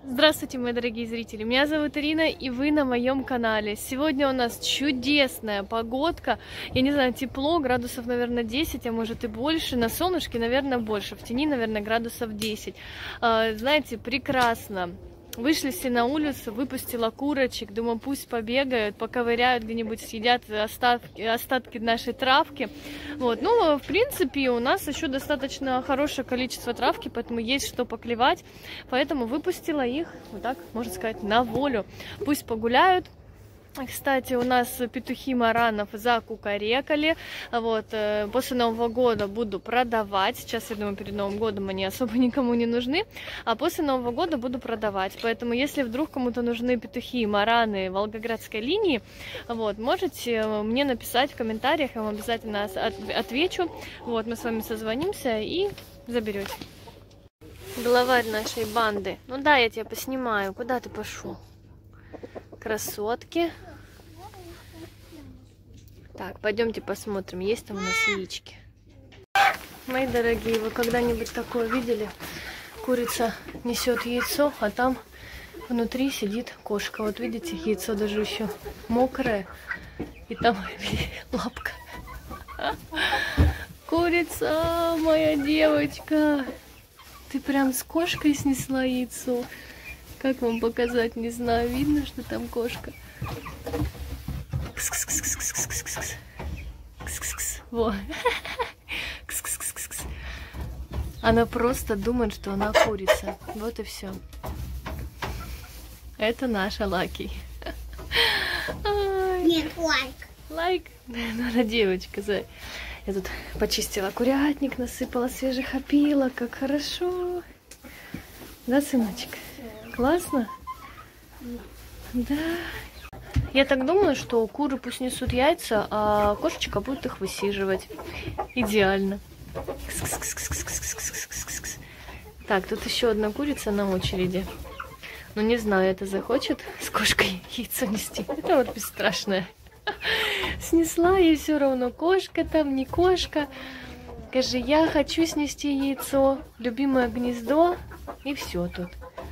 Здравствуйте, мои дорогие зрители! Меня зовут Ирина, и вы на моем канале. Сегодня у нас чудесная погодка. Я не знаю, тепло, градусов, наверное, 10, а может и больше. На солнышке, наверное, больше. В тени, наверное, градусов 10. Знаете, прекрасно. Вышли все на улицу, выпустила курочек, думаю, пусть побегают, поковыряют где-нибудь, съедят остатки нашей травки. Вот. Ну, в принципе, у нас еще достаточно хорошее количество травки, поэтому есть что поклевать. Поэтому выпустила их, вот так, можно сказать, на волю. Пусть погуляют. Кстати, у нас петухи Маранов закукарекали. Вот, после Нового года буду продавать. Сейчас, я думаю, перед Новым годом они особо никому не нужны. А после Нового года буду продавать. Поэтому, если вдруг кому-то нужны петухи Мараны Волгоградской линии, вот, можете мне написать в комментариях, я вам обязательно отвечу. Вот, мы с вами созвонимся и заберете. Главарь нашей банды. Ну да, я тебя поснимаю. Куда ты пошел? Красотки. Так, пойдемте посмотрим, есть там у нас яички. Мои дорогие, вы когда-нибудь такое видели? Курица несет яйцо, а там внутри сидит кошка. Вот видите, яйцо даже еще мокрое, и там лапка. Курица, моя девочка, ты прям с кошкой снесла яйцо. Как вам показать, не знаю, видно, что там кошка. Во. Она просто думает, что она курица. Вот и все. Это наша Лаки. Нет, лайк. Лайк? Ну, она девочка, зай. Я тут почистила курятник, насыпала свежих опилок. Как хорошо. Да, сыночек? Классно? Да. Я так думаю, что куры пусть несут яйца, а кошечка будет их высиживать. Идеально. Так, тут еще одна курица на очереди. Ну, не знаю, это захочет с кошкой яйцо нести. Это вот бесстрашная. Снесла, ей все равно, кошка там, не кошка. Скажи, я хочу снести яйцо, любимое гнездо, и все тут.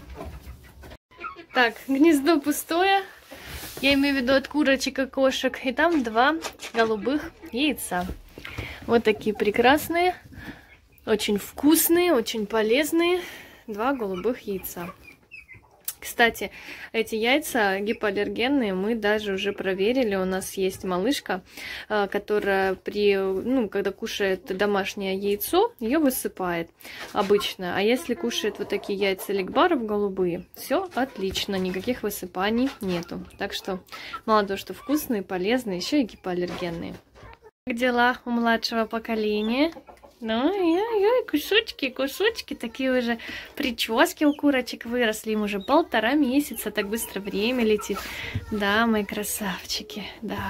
Так, гнездо пустое. Я имею в виду от курочек и кошек. И там 2 голубых яйца. Вот такие прекрасные, очень вкусные, очень полезные 2 голубых яйца. Кстати, эти яйца гипоаллергенные, мы даже уже проверили. У нас есть малышка, которая когда кушает домашнее яйцо, ее высыпает обычно. А если кушает вот такие яйца легбаров голубые, все отлично, никаких высыпаний нету. Так что мало того, что вкусные, полезные, еще и гипоаллергенные. Как дела у младшего поколения? Ну, кусочки, такие уже прически у курочек выросли, им уже 1,5 месяца, так быстро время летит. Да, мои красавчики, да.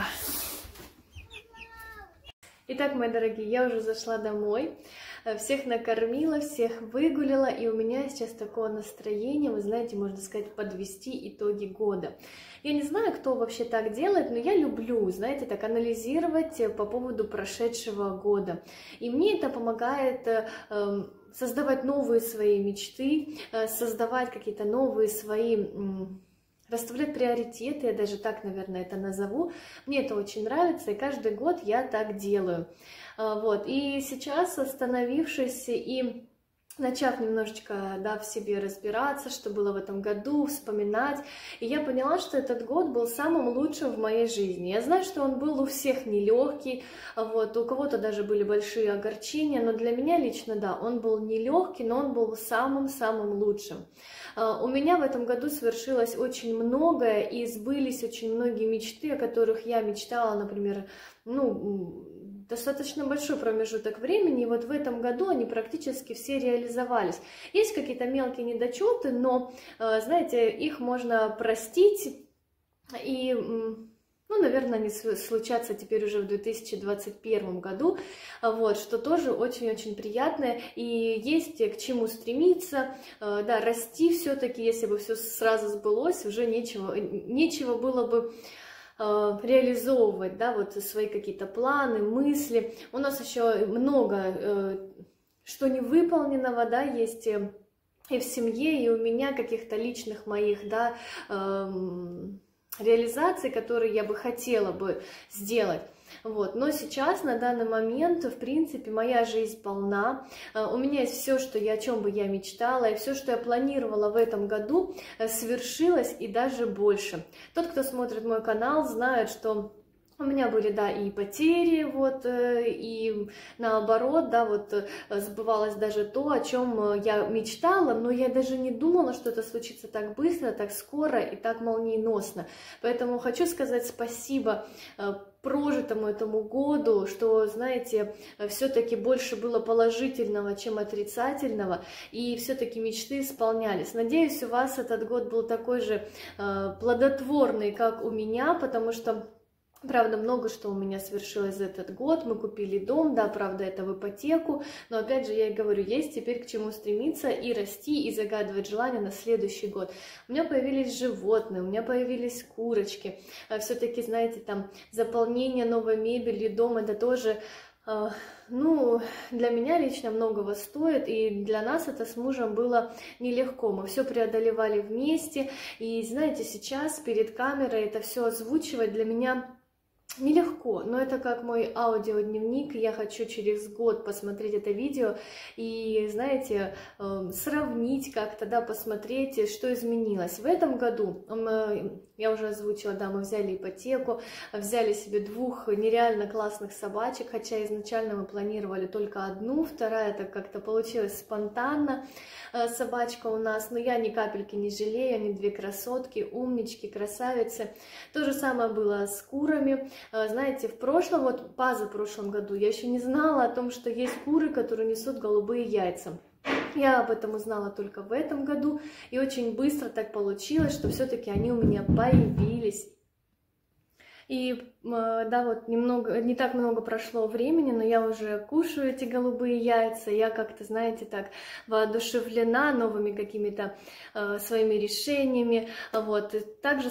Итак, мои дорогие, я уже зашла домой, всех накормила, всех выгуляла, и у меня сейчас такое настроение, вы знаете, можно сказать, подвести итоги года. Я не знаю, кто вообще так делает, но я люблю, знаете, так анализировать по поводу прошедшего года. И мне это помогает создавать новые свои мечты, создавать какие-то новые свои... расставлять приоритеты, я даже так, наверное, это назову. Мне это очень нравится, и каждый год я так делаю. Вот. И сейчас, остановившись и начав немножечко, да, в себе разбираться, что было в этом году, вспоминать, и я поняла, что этот год был самым лучшим в моей жизни. Я знаю, что он был у всех нелегкий, вот, у кого-то даже были большие огорчения, но для меня лично, да, он был нелегкий, но он был самым-самым лучшим. У меня в этом году свершилось очень многое, и сбылись очень многие мечты, о которых я мечтала, например, достаточно большой промежуток времени, и вот в этом году они практически все реализовались. Есть какие-то мелкие недочеты, но, знаете, их можно простить, и, наверное, они случатся теперь уже в 2021 году, вот, что тоже очень-очень приятное, и есть к чему стремиться, да, расти все-таки, если бы все сразу сбылось, уже нечего было бы реализовывать, да, вот свои какие-то планы, мысли. У нас еще много что не выполненного, да, есть и в семье, и у меня каких-то личных моих, да, реализаций, которые я бы хотела бы сделать. Вот. Но сейчас, на данный момент, в принципе, моя жизнь полна. У меня есть все, что о чем бы я мечтала, и все, что я планировала в этом году, свершилось и даже больше. Тот, кто смотрит мой канал, знает, что у меня были, да, и потери, вот, и наоборот, да, вот, сбывалось даже то, о чем я мечтала, но я даже не думала, что это случится так быстро, так скоро и так молниеносно. Поэтому хочу сказать спасибо прожитому этому году, что, знаете, все-таки больше было положительного, чем отрицательного, и все-таки мечты исполнялись. Надеюсь, у вас этот год был такой же плодотворный, как у меня, потому что правда, много что у меня свершилось за этот год. Мы купили дом, да, правда, это в ипотеку, но опять же, я и говорю, есть теперь к чему стремиться и расти, и загадывать желания на следующий год. У меня появились животные, у меня появились курочки. Все-таки, знаете, там заполнение новой мебели, дом, это тоже... Ну, для меня лично многого стоит, и для нас это с мужем было нелегко. Мы все преодолевали вместе, и, знаете, сейчас перед камерой это все озвучивать для меня нелегко, но это как мой аудиодневник. Я хочу через год посмотреть это видео и, знаете, сравнить как-то, да, посмотреть, что изменилось. В этом году, я уже озвучила, да, мы взяли ипотеку, взяли себе 2 нереально классных собачек, хотя изначально мы планировали только одну, вторая так как-то получилось спонтанно, собачка у нас, но я ни капельки не жалею, они 2 красотки, умнички, красавицы. То же самое было с курами. Знаете, в прошлом, вот позапрошлом году я еще не знала о том, что есть куры, которые несут голубые яйца. Я об этом узнала только в этом году, и очень быстро так получилось, что все-таки они у меня появились. И да, вот не так много прошло времени, но я уже кушаю эти голубые яйца, я как-то, знаете, так воодушевлена новыми какими-то своими решениями, вот, и также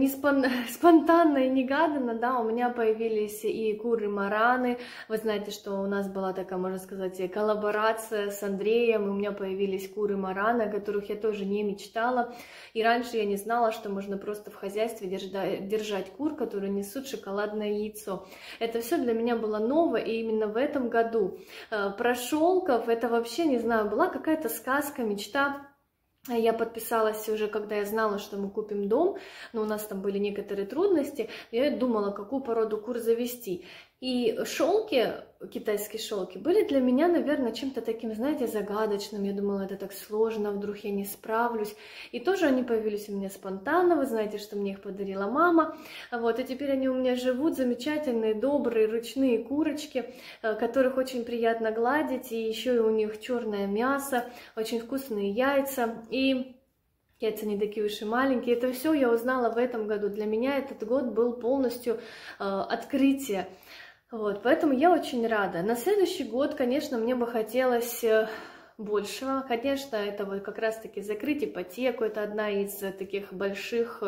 спонтанно и негаданно, да, у меня появились и куры-мараны, вы знаете, что у нас была такая, можно сказать, коллаборация с Андреем, и у меня появились куры-мараны, о которых я тоже не мечтала, и раньше я не знала, что можно просто в хозяйстве держать кур, которые несут шоколадное яйцо. Это все для меня было ново, и именно в этом году. Про шелков это вообще, не знаю, была какая-то сказка, мечта. Я подписалась уже, когда я знала, что мы купим дом, но у нас там были некоторые трудности. Я думала, какую породу кур завести. И шелки, китайские шелки, были для меня, наверное, чем-то таким, знаете, загадочным. Я думала, это так сложно, вдруг я не справлюсь. И тоже они появились у меня спонтанно. Вы знаете, что мне их подарила мама. Вот, и теперь они у меня живут, замечательные, добрые, ручные курочки, которых очень приятно гладить. И еще и у них черное мясо, очень вкусные яйца. И яйца не такие уж и маленькие. Это все я узнала в этом году. Для меня этот год был полностью открытие. Вот, поэтому я очень рада. На следующий год, конечно, мне бы хотелось большего. Конечно, это вот как раз-таки закрыть ипотеку. Это одна из таких больших,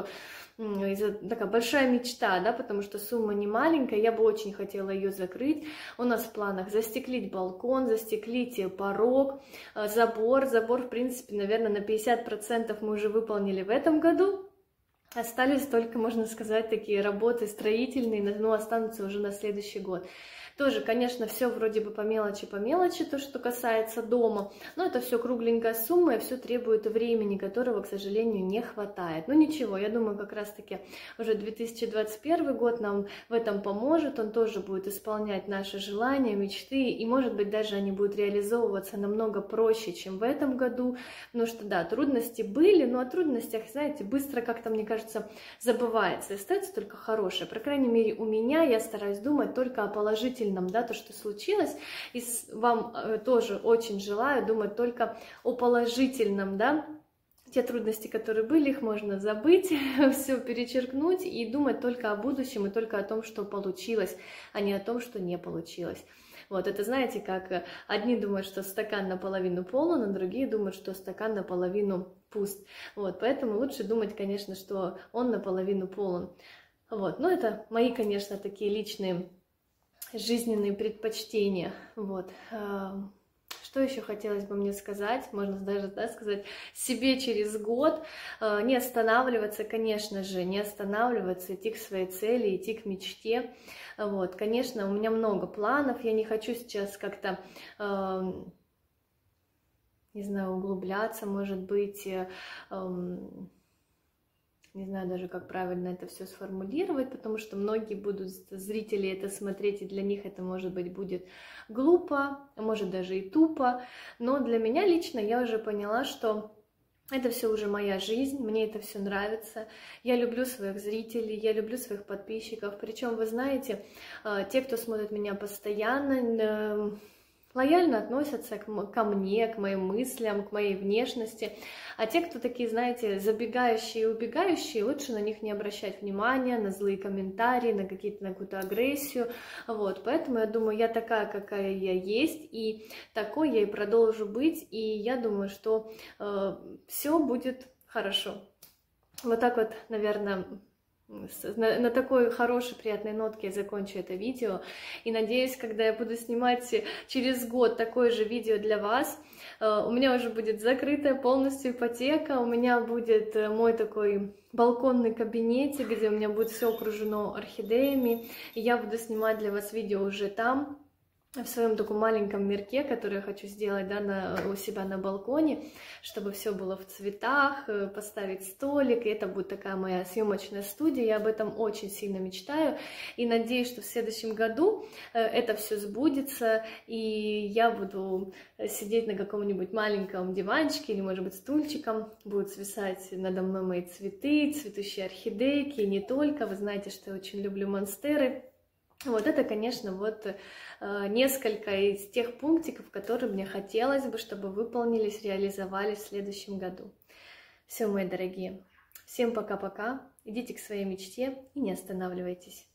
такая большая мечта, да, потому что сумма не маленькая. Я бы очень хотела ее закрыть. У нас в планах застеклить балкон, застеклить порог, забор. Забор, в принципе, наверное, на 50% мы уже выполнили в этом году. Остались только, можно сказать, такие работы строительные, но останутся уже на следующий год. Тоже, конечно, все вроде бы по мелочи, то, что касается дома, но это все кругленькая сумма, и все требует времени, которого, к сожалению, не хватает. Но ничего, я думаю, как раз-таки уже 2021 год нам в этом поможет, он тоже будет исполнять наши желания, мечты, и, может быть, даже они будут реализовываться намного проще, чем в этом году, потому что, да, трудности были, но о трудностях, знаете, быстро как-то, мне кажется, забывается, и остается только хорошее. По крайней мере, у меня я стараюсь думать только о положительном, да, то, что случилось, и вам тоже очень желаю думать только о положительном, да, те трудности, которые были, их можно забыть, все перечеркнуть и думать только о будущем и только о том, что получилось, а не о том, что не получилось. Вот, это, знаете, как одни думают, что стакан наполовину полон, а другие думают, что стакан наполовину пуст. Вот, поэтому лучше думать, конечно, что он наполовину полон. Вот, но это мои, конечно, такие личные жизненные предпочтения. Вот. Что еще хотелось бы мне сказать, можно даже, да, сказать себе через год? Не останавливаться, конечно же, не останавливаться, идти к своей цели, идти к мечте. Вот, конечно, у меня много планов, я не хочу сейчас как-то, не знаю, углубляться, может быть, не знаю даже, как правильно это все сформулировать, потому что многие будут, зрители, это смотреть, и для них это, может быть, будет глупо, а может даже и тупо, но для меня лично я уже поняла, что это все уже моя жизнь, мне это все нравится, я люблю своих зрителей, я люблю своих подписчиков, причем, вы знаете, те, кто смотрит меня постоянно, лояльно относятся ко мне, к моим мыслям, к моей внешности. А те, кто такие, знаете, забегающие и убегающие, лучше на них не обращать внимания, на злые комментарии, на какую-то агрессию. Вот, поэтому я думаю, я такая, какая я есть, и такой я и продолжу быть, и я думаю, что все будет хорошо. Вот так вот, наверное, на такой хорошей, приятной нотке я закончу это видео. И надеюсь, когда я буду снимать через год такое же видео для вас, у меня уже будет закрытая полностью ипотека, у меня будет мой такой балконный кабинетик, где у меня будет все окружено орхидеями, и я буду снимать для вас видео уже там, в своем таком маленьком мирке, который я хочу сделать, да, у себя на балконе, чтобы все было в цветах, поставить столик, и это будет такая моя съемочная студия, я об этом очень сильно мечтаю, и надеюсь, что в следующем году это все сбудется, и я буду сидеть на каком-нибудь маленьком диванчике, или, может быть, стульчиком, будут свисать надо мной мои цветы, цветущие орхидейки, и не только, вы знаете, что я очень люблю монстеры. Вот это, конечно, вот несколько из тех пунктиков, которые мне хотелось бы, чтобы выполнились, реализовались в следующем году. Все, мои дорогие, всем пока-пока, идите к своей мечте и не останавливайтесь.